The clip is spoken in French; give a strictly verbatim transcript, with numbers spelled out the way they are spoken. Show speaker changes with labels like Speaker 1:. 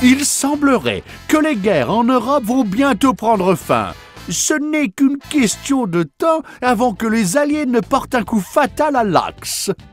Speaker 1: Il semblerait que les guerres en Europe vont bientôt prendre fin. Ce n'est qu'une question de temps avant que les Alliés ne portent un coup fatal à l'Axe.